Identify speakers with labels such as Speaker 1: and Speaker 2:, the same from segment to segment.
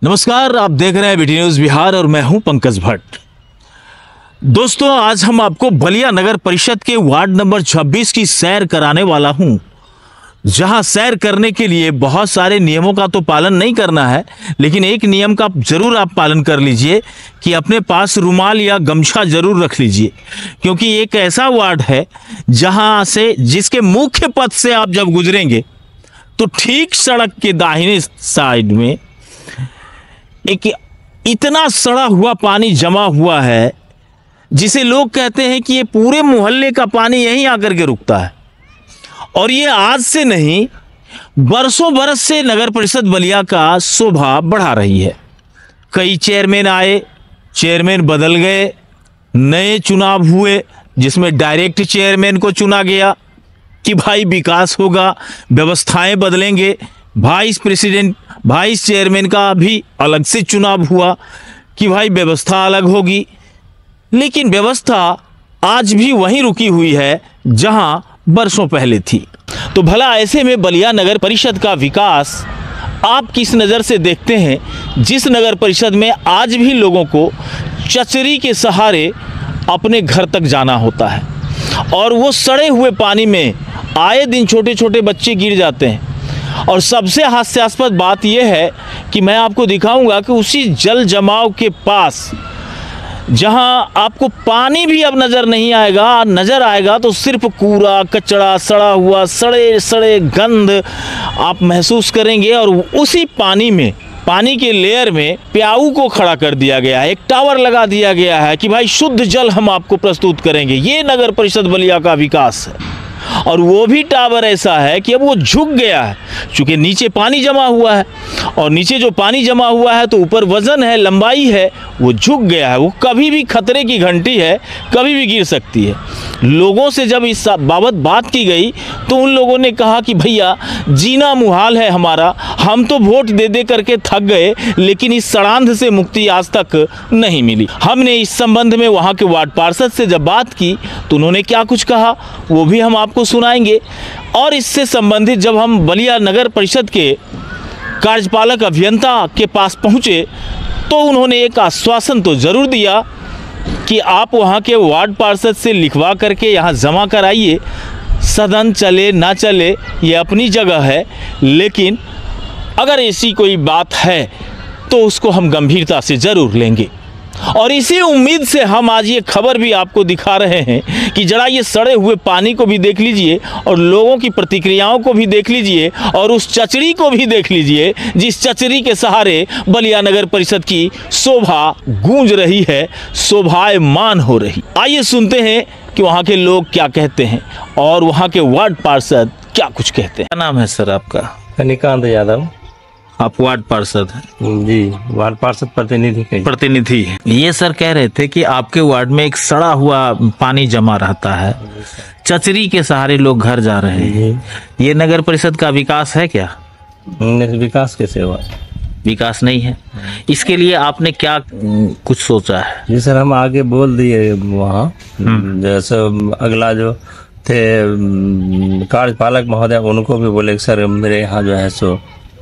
Speaker 1: नमस्कार, आप देख रहे हैं बीटी न्यूज बिहार और मैं हूं पंकज भट्ट। दोस्तों, आज हम आपको बलिया नगर परिषद के वार्ड नंबर 26 की सैर कराने वाला हूं, जहां सैर करने के लिए बहुत सारे नियमों का तो पालन नहीं करना है, लेकिन एक नियम का जरूर आप पालन कर लीजिए कि अपने पास रुमाल या गमछा जरूर रख लीजिए, क्योंकि एक ऐसा वार्ड है जहां से जिसके मुख्य पथ से आप जब गुजरेंगे तो ठीक सड़क के दाहिने साइड में एक इतना सड़ा हुआ पानी जमा हुआ है जिसे लोग कहते हैं कि ये पूरे मोहल्ले का पानी यहीं आकर के रुकता है। और ये आज से नहीं, बरसों बरस से नगर परिषद बलिया का शोभा बढ़ा रही है। कई चेयरमैन आए, चेयरमैन बदल गए, नए चुनाव हुए जिसमें डायरेक्ट चेयरमैन को चुना गया कि भाई विकास होगा, व्यवस्थाएं बदलेंगे। वाइस प्रेसिडेंट, वाइस चेयरमैन का भी अलग से चुनाव हुआ कि भाई व्यवस्था अलग होगी, लेकिन व्यवस्था आज भी वहीं रुकी हुई है जहां बरसों पहले थी। तो भला ऐसे में बलिया नगर परिषद का विकास आप किस नज़र से देखते हैं, जिस नगर परिषद में आज भी लोगों को चचरी के सहारे अपने घर तक जाना होता है और वो सड़े हुए पानी में आए दिन छोटे छोटे बच्चे गिर जाते हैं। और सबसे हास्यास्पद बात यह है कि मैं आपको दिखाऊंगा कि उसी जल जमाव के पास जहां आपको पानी भी अब नज़र नहीं आएगा, नज़र आएगा तो सिर्फ कूड़ा कचरा, सड़ा हुआ, सड़े सड़े गंध आप महसूस करेंगे। और उसी पानी में, पानी के लेयर में प्याऊ को खड़ा कर दिया गया है, एक टावर लगा दिया गया है कि भाई शुद्ध जल हम आपको प्रस्तुत करेंगे। ये नगर परिषद बलिया का विकास है। और वो भी टावर ऐसा है कि अब वो झुक गया है, क्योंकि नीचे पानी जमा हुआ है और नीचे जो पानी जमा हुआ है तो ऊपर वजन है, लंबाई है, वो झुक गया है। वो कभी भी खतरे की घंटी है, कभी भी गिर सकती है। लोगों से जब इस बाबत बात की गई तो उन लोगों ने कहा कि भैया जीना मुहाल है हमारा, हम तो वोट दे दे करके थक गए, लेकिन इस सड़ांध से मुक्ति आज तक नहीं मिली। हमने इस संबंध में वहाँ के वार्ड पार्षद से जब बात की तो उन्होंने क्या कुछ कहा वो भी हम आपको सुनाएंगे। और इससे संबंधित जब हम बलिया नगर परिषद के कार्यपालक अभियंता के पास पहुंचे तो उन्होंने एक आश्वासन तो जरूर दिया कि आप वहां के वार्ड पार्षद से लिखवा करके यहां जमा कराइए। सदन चले ना चले ये अपनी जगह है, लेकिन अगर ऐसी कोई बात है तो उसको हम गंभीरता से जरूर लेंगे। और इसी उम्मीद से हम आज ये खबर भी आपको दिखा रहे हैं कि जरा ये सड़े हुए पानी को भी देख लीजिए और लोगों की प्रतिक्रियाओं को भी देख लीजिए और उस चचरी को भी देख लीजिए जिस चचरी के सहारे बलिया नगर परिषद की शोभा गूंज रही है, शोभायमान हो रही। आइए सुनते हैं कि वहाँ के लोग क्या कहते हैं और वहाँ के वार्ड पार्षद क्या कुछ कहते हैं। क्या नाम है सर आपका?
Speaker 2: निकांत यादव।
Speaker 1: आप वार्ड पार्षद हैं?
Speaker 2: जी, वार्ड पार्षद
Speaker 1: प्रतिनिधि। ये सर कह रहे थे कि आपके वार्ड में एक सड़ा हुआ पानी जमा रहता है, चचरी के सहारे लोग घर जा रहे हैं। ये नगर परिषद का विकास है क्या?
Speaker 2: विकास कैसे हुआ?
Speaker 1: विकास नहीं है। इसके लिए आपने क्या कुछ सोचा है?
Speaker 2: जी सर, हम आगे बोल दिए वहाँ, जैसे अगला जो थे कार्यपालक महोदय उनको भी बोले सर मेरे यहाँ जो है सो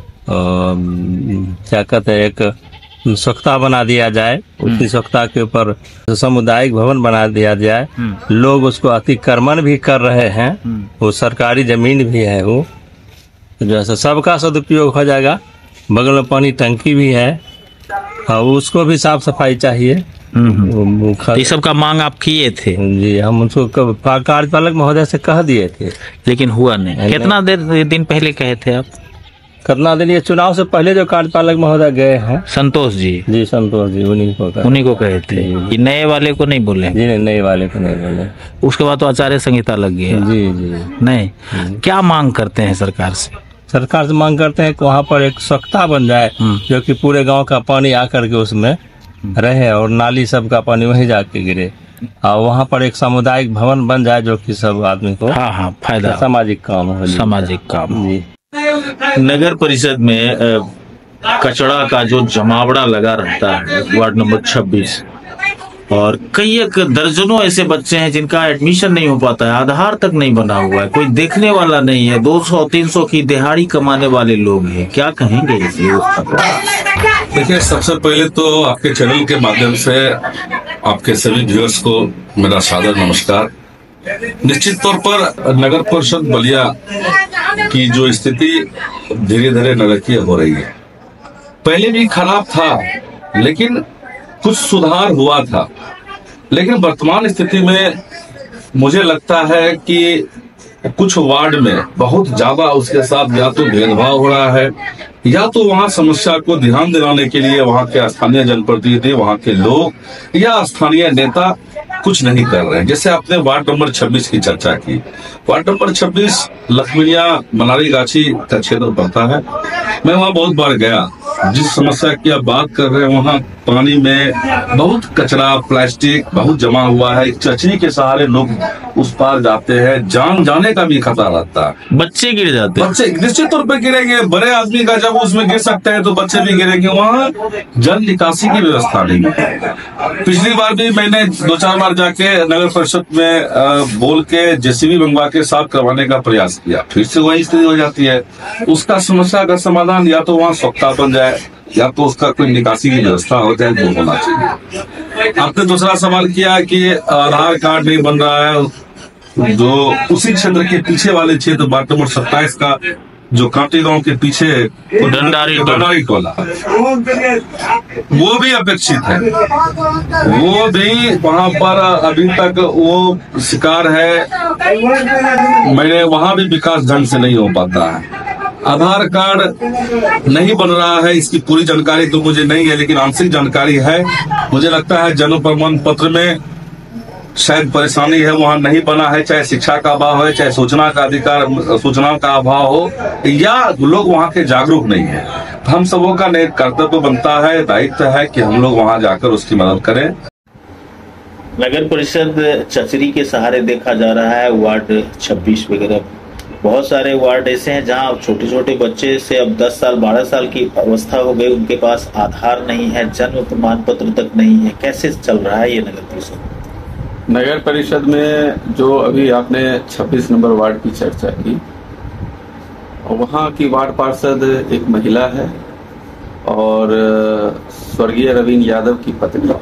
Speaker 2: क्या कहते हैं एक स्वच्छता बना दिया जाए, उसी स्वच्छता के ऊपर सामुदायिक भवन बना दिया जाए। लोग उसको अतिक्रमण भी कर रहे हैं, वो सरकारी जमीन भी है, वो जो है सबका सदुपयोग हो जाएगा। बगल में पानी टंकी भी है, उसको भी साफ सफाई चाहिए।
Speaker 1: ये सब का मांग आप किए थे?
Speaker 2: जी, हम उनको कार्यपालक महोदय से कह दिए थे,
Speaker 1: लेकिन हुआ नहीं। कितना दिन पहले कहे थे आप?
Speaker 2: करना देलिए चुनाव से पहले जो कार्यपालक महोदय गए हैं संतोष जी, उन्हीं को
Speaker 1: कहे थे कि नए वाले को नहीं बोले?
Speaker 2: जी नहीं, नए वाले को नहीं बोले।
Speaker 1: उसके बाद तो आचार्य संहिता लग गई है।
Speaker 2: जी
Speaker 1: नहीं। क्या मांग करते हैं सरकार से?
Speaker 2: सरकार से मांग करते हैं कि वहाँ पर एक स्वच्छता बन जाए, जो कि पूरे गांव का पानी आकर के उसमें रहे और नाली सब का पानी वहीं जाके गिरे, और वहाँ पर एक सामुदायिक भवन बन जाए जो कि सब आदमी को
Speaker 1: फायदा,
Speaker 2: सामाजिक काम हो।
Speaker 1: सामाजिक काम। जी। नगर परिषद में कचरा का जो जमावड़ा लगा रहता है वार्ड नंबर 26, और कई एक दर्जनों ऐसे बच्चे हैं जिनका एडमिशन नहीं हो पाता है, आधार तक नहीं बना हुआ है, कोई देखने वाला नहीं है, 200-300 की दिहाड़ी कमाने वाले लोग हैं। क्या कहेंगे इस व्यवस्था पर?
Speaker 3: देखिए, सबसे पहले तो आपके चैनल के माध्यम से आपके सभी व्यूअर्स को मेरा सादर नमस्कार। निश्चित तौर पर नगर परिषद बलिया की जो स्थिति धीरे धीरे नारकीय हो रही है, पहले भी खराब था लेकिन कुछ सुधार हुआ था, लेकिन वर्तमान स्थिति में मुझे लगता है कि कुछ वार्ड में बहुत ज्यादा उसके साथ या तो भेदभाव हो रहा है, या तो वहां समस्या को ध्यान दिलाने के लिए वहां के स्थानीय जनप्रतिनिधि, वहां के लोग या स्थानीय नेता कुछ नहीं कर रहे हैं। जैसे आपने वार्ड नंबर 26 की चर्चा की, वार्ड नंबर 26 लखमीनिया मनारी गाछी का क्षेत्र पड़ता है। मैं वहां बहुत बार गया। जिस समस्या की आप बात कर रहे हैं, वहां पानी में बहुत कचरा, प्लास्टिक बहुत जमा हुआ है। चचरी के सहारे लोग उस पार जाते हैं, जान जाने का भी खतरा रहता है।
Speaker 1: बच्चे गिर जाते हैं,
Speaker 3: बच्चे निश्चित तौर पर गिरेंगे। बड़े आदमी का जब उसमें गिर सकते हैं तो बच्चे भी गिरेंगे। वहाँ जल निकासी की व्यवस्था नहीं है। पिछली बार भी मैंने 2-4 बार जाके नगर परिषद में बोल के जेसीबी मंगवा के साफ करवाने का प्रयास किया, फिर से वही स्थिति हो जाती है। उसका समस्या का समाधान या तो वहाँ स्वच्छता बन जाए या तो उसका कोई निकासी की व्यवस्था हो जाए, जो होना चाहिए। आपने दूसरा सवाल किया कि आधार कार्ड नहीं बन रहा है। जो उसी क्षेत्र के पीछे वाले क्षेत्र वार्ड नंबर 27 का जो कांटी गांव के पीछे
Speaker 1: डंडारी
Speaker 3: टोला, वो भी अपेक्षित है। वो भी वहां पर अभी तक वो शिकार है। मैंने वहां भी विकास ढंग से नहीं हो पाता है। आधार कार्ड नहीं बन रहा है, इसकी पूरी जानकारी तो मुझे नहीं है, लेकिन आंशिक जानकारी है। मुझे लगता है जन्म प्रमाण पत्र में शायद परेशानी है, वहां नहीं बना है, चाहे शिक्षा का अभाव है, चाहे सूचना का अधिकार, सूचनाओं का अभाव हो, या लोग वहां के जागरूक नहीं है। हम सबों का कर्तव्य बनता है, दायित्व है कि हम लोग वहां जाकर उसकी मदद करें।
Speaker 1: नगर परिषद चचरी के सहारे देखा जा रहा है। वार्ड 26 वगैरह बहुत सारे वार्ड ऐसे हैं जहां छोटे छोटे बच्चे से अब 10 साल 12 साल की अवस्था हो गई, उनके पास आधार नहीं है, जन्म प्रमाण पत्र तक नहीं है। कैसे चल रहा है ये नगर परिषद?
Speaker 4: नगर परिषद में जो अभी आपने 26 नंबर वार्ड की चर्चा की, वहाँ की वार्ड पार्षद एक महिला है और स्वर्गीय रवीन यादव की पत्नी।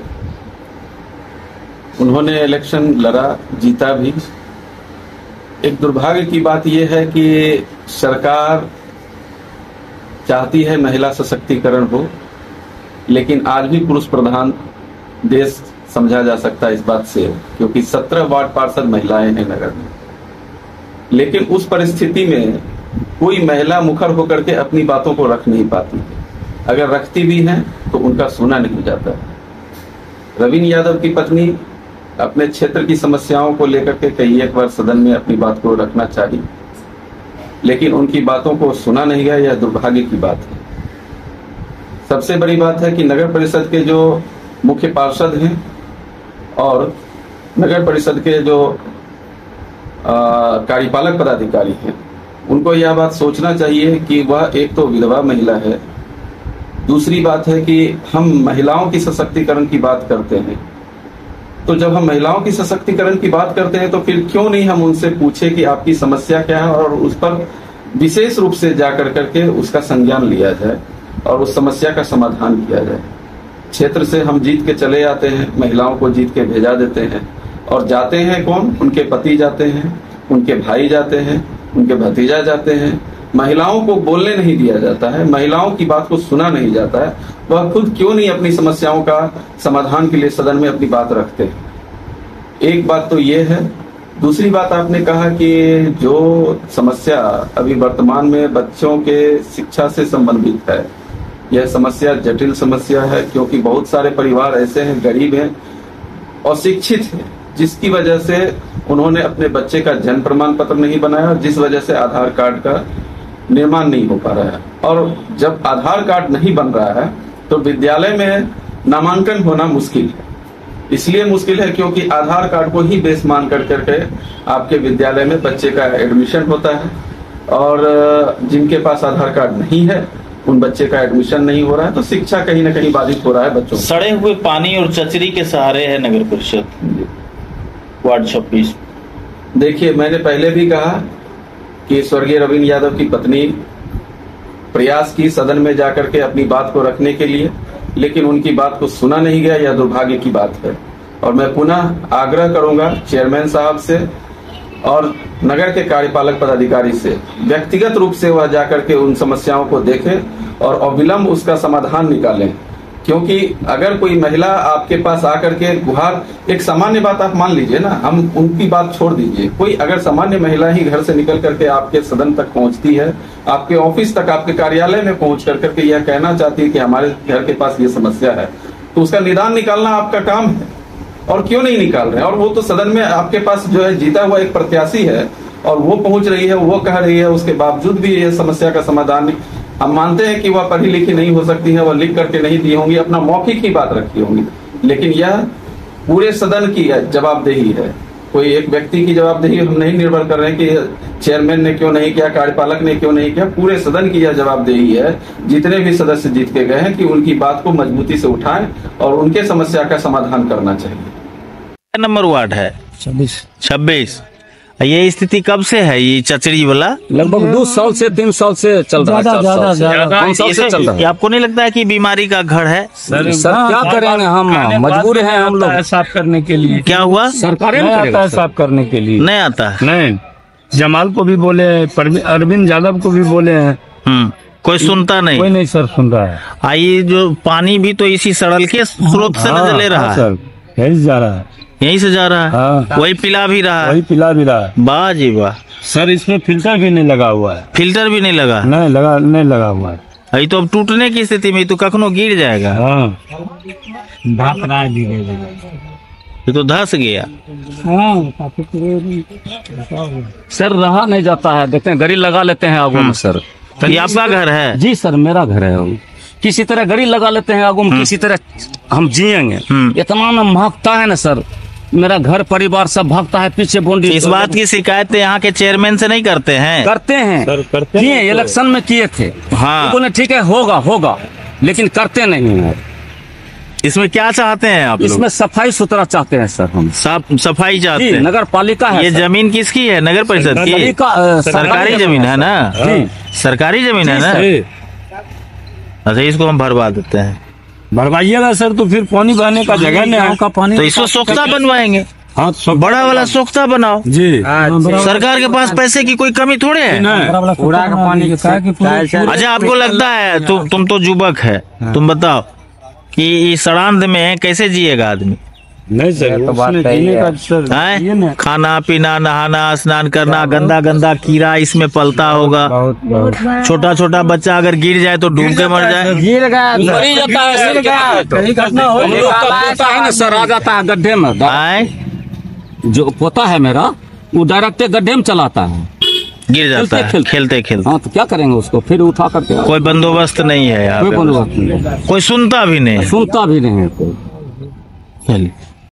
Speaker 4: उन्होंने इलेक्शन लड़ा, जीता भी। एक दुर्भाग्य की बात यह है कि सरकार चाहती है महिला सशक्तिकरण हो, लेकिन आज भी पुरुष प्रधान देश समझा जा सकता है इस बात से, क्योंकि 17 वार्ड पार्षद महिलाएं हैं नगर में। लेकिन उस परिस्थिति में कोई महिला मुखर होकर के अपनी बातों को रख नहीं पाती। अगर रखती भी हैं तो उनका सुना नहीं जाता है। रवीन यादव की पत्नी अपने क्षेत्र की समस्याओं को लेकर के कई एक बार सदन में अपनी बात को रखना चाहिए, लेकिन उनकी बातों को सुना नहीं गया। यह दुर्भाग्य की बात है। सबसे बड़ी बात है कि नगर परिषद के जो मुख्य पार्षद हैं और नगर परिषद के जो कार्यपालक पदाधिकारी हैं, उनको यह बात सोचना चाहिए कि वह एक तो विधवा महिला है, दूसरी बात है कि हम महिलाओं की सशक्तिकरण की बात करते हैं। तो जब हम महिलाओं की सशक्तिकरण की बात करते हैं तो फिर क्यों नहीं हम उनसे पूछे कि आपकी समस्या क्या है और उस पर विशेष रूप से जाकर करके उसका संज्ञान लिया जाए और उस समस्या का समाधान किया जाए। क्षेत्र से हम जीत के चले आते हैं, महिलाओं को जीत के भेजा देते हैं, और जाते हैं कौन? उनके पति जाते हैं, उनके भाई जाते हैं, उनके भतीजा जाते हैं। महिलाओं को बोलने नहीं दिया जाता है, महिलाओं की बात को सुना नहीं जाता है। वह खुद क्यों नहीं अपनी समस्याओं का समाधान के लिए सदन में अपनी बात रखते हैं? एक बात तो ये है। दूसरी बात आपने कहा कि जो समस्या अभी वर्तमान में बच्चों के शिक्षा से संबंधित है, यह समस्या जटिल समस्या है, क्योंकि बहुत सारे परिवार ऐसे हैं, गरीब हैं, अशिक्षित हैं, जिसकी वजह से उन्होंने अपने बच्चे का जन्म प्रमाण पत्र नहीं बनाया, जिस वजह से आधार कार्ड का निर्माण नहीं हो पा रहा है। और जब आधार कार्ड नहीं बन रहा है तो विद्यालय में नामांकन होना मुश्किल है। इसलिए मुश्किल है क्योंकि आधार कार्ड को ही बेस मान कर करके आपके विद्यालय में बच्चे का एडमिशन होता है, और जिनके पास आधार कार्ड नहीं है उन बच्चे का एडमिशन नहीं हो रहा है, तो शिक्षा कहीं ना कहीं बाधित हो रहा है बच्चों।
Speaker 1: सड़े हुए पानी और चचरी के सहारे है नगर परिषद वार्ड 26।
Speaker 4: देखिए, मैंने पहले भी कहा कि स्वर्गीय रविंद्र यादव की पत्नी प्रयास की सदन में जाकर के अपनी बात को रखने के लिए, लेकिन उनकी बात को सुना नहीं गया। यह दुर्भाग्य की बात है और मैं पुनः आग्रह करूंगा चेयरमैन साहब से और नगर के कार्यपालक पदाधिकारी से, व्यक्तिगत रूप से वह जाकर के उन समस्याओं को देखें और अविलंब उसका समाधान निकालें। क्योंकि अगर कोई महिला आपके पास आकर के गुहार, एक सामान्य बात आप मान लीजिए ना, हम उनकी बात छोड़ दीजिए, कोई अगर सामान्य महिला ही घर से निकल करके आपके सदन तक पहुंचती है, आपके ऑफिस तक, आपके कार्यालय में पहुंच करके यह कहना चाहती है कि हमारे घर के पास ये समस्या है, तो उसका निदान निकालना आपका काम है। और क्यों नहीं निकाल रहे हैं? और वो तो सदन में आपके पास जो है जीता हुआ एक प्रत्याशी है और वो पहुंच रही है, वो कह रही है, उसके बावजूद भी ये समस्या का समाधान नहीं। हम मानते हैं कि वह पढ़ी लिखी नहीं हो सकती है, वह लिख करके नहीं दी होंगी, अपना मौखिक ही बात रखी होंगी, लेकिन यह पूरे सदन की जवाबदेही है। कोई एक व्यक्ति की जवाबदेही हम नहीं निर्भर कर रहे हैं कि चेयरमैन ने क्यों नहीं किया, कार्यपालक ने क्यों नहीं किया, पूरे सदन की यह जवाबदेही है, जितने भी सदस्य जीत के गए हैं, कि उनकी बात को मजबूती से उठाएं और उनके समस्या का समाधान करना चाहिए।
Speaker 1: नंबर वार्ड है 26। ये स्थिति कब से है ये चचरी वाला?
Speaker 5: लगभग 2 साल से 3 साल से चल रहा है। 5 साल से चल रहा है।
Speaker 1: आपको नहीं लगता है कि बीमारी का घर है?
Speaker 5: सर क्या करेंगे, हम मजबूर हैं हम लोग
Speaker 6: साफ करने के लिए।
Speaker 1: क्या हुआ?
Speaker 5: सरकार
Speaker 6: नहीं आता है साफ करने के लिए,
Speaker 1: नहीं आता है।
Speaker 6: नहीं, जमाल को भी बोले, अरविंद यादव को भी बोले हैं,
Speaker 1: कोई सुनता नहीं।
Speaker 6: कोई नहीं सर सुन रहा है।
Speaker 1: ये जो पानी भी तो इसी सड़ल के स्रोत से नजर ले रहा है
Speaker 6: सर, यही जा रहा है,
Speaker 1: यहीं से जा रहा है, वही पिला भी रहा है,
Speaker 6: वही पिला भी रहा है।
Speaker 1: वाह जी वाह।
Speaker 6: सर इसमें फिल्टर भी नहीं लगा हुआ है।
Speaker 1: फिल्टर भी नहीं लगा?
Speaker 6: नहीं लगा हुआ है।
Speaker 1: अभी तो अब टूटने की स्थिति में, तो कखनो गिर जाएगा।
Speaker 6: हाँ, भाग रहा है,
Speaker 1: ये तो धस गया।
Speaker 5: सर रहा नहीं जाता है, देखते हैं गरी लगा लेते हैं आगू में। सर
Speaker 1: ये आपका घर है?
Speaker 5: जी सर, मेरा घर है। किसी तरह गरी लगा लेते हैं आगू में, किसी तरह हम जिएंगे। इतना न भागता है ना सर, मेरा घर परिवार सब भागता है पीछे बोंडी।
Speaker 1: इस बात की शिकायत यहाँ के चेयरमैन से नहीं करते हैं?
Speaker 5: करते हैं, किए इलेक्शन में किए थे।
Speaker 1: हाँ,
Speaker 5: बोले ठीक है होगा, लेकिन करते नहीं है।
Speaker 1: इसमें क्या चाहते हैं आप लोग?
Speaker 5: इसमें सफाई सुथरा चाहते हैं सर, हम
Speaker 1: सफाई चाहते हैं।
Speaker 5: नगर पालिका है।
Speaker 1: ये जमीन किसकी है? नगर परिषद की? सरकारी जमीन है ना? सरकारी जमीन है ना? अच्छा, इसको हम भरवा देते हैं।
Speaker 6: भरवाइएगा सर, तो फिर पानी बहने का जगह नहीं है।
Speaker 1: तो इसको सोख्ता बनवाएंगे।
Speaker 6: हाँ,
Speaker 1: बड़ा वाला सोख्ता बनाओ
Speaker 6: जी।
Speaker 1: सरकार के पास पैसे की कोई कमी थोड़े है। अच्छा, आपको लगता है, तुम तो युवक है, तुम बताओ कि इस सड़ांध में कैसे जिएगा आदमी?
Speaker 6: नहीं सर, तो बात
Speaker 1: है, खाना पीना, नहाना, स्नान करना, गंदा कीड़ा इसमें पलता होगा। छोटा छोटा बच्चा अगर गिर जाए तो डूब के मर जाए।
Speaker 5: गिर गया है सर, आ जाता है गड्ढे में। जो पोता है मेरा, वो डायरेक्ट गड्ढे में चलाता है,
Speaker 1: गिर जाता है खेलते।
Speaker 5: हाँ, तो क्या करेंगे उसको फिर उठा करके?
Speaker 1: कोई बंदोबस्त नहीं है यहाँ,
Speaker 5: कोई बंदोबस्त नहीं,
Speaker 1: कोई सुनता भी नहीं
Speaker 5: है कोई।